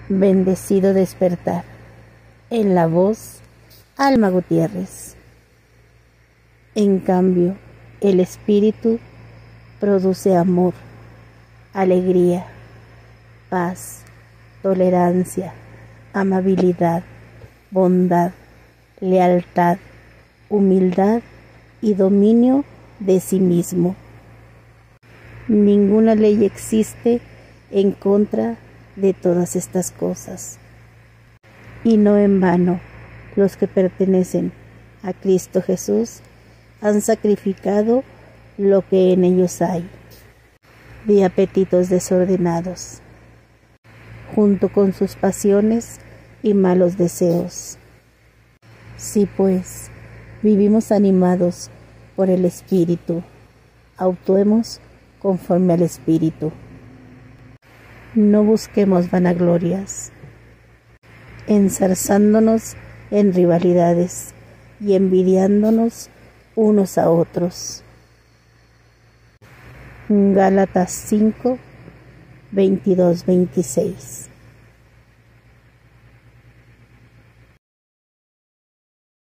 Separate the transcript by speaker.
Speaker 1: Bendecido despertar. En la voz, Alma Gutiérrez. En cambio, el espíritu produce amor, alegría, paz, tolerancia, amabilidad, bondad, lealtad, humildad y dominio de sí mismo. Ninguna ley existe en contra de todas estas cosas. Y no en vano, los que pertenecen a Cristo Jesús han sacrificado lo que en ellos hay, de apetitos desordenados, junto con sus pasiones y malos deseos. Si pues vivimos animados por el Espíritu, actuemos conforme al Espíritu. No busquemos vanaglorias, enzarzándonos en rivalidades y envidiándonos unos a otros. Gálatas 5, 22-26.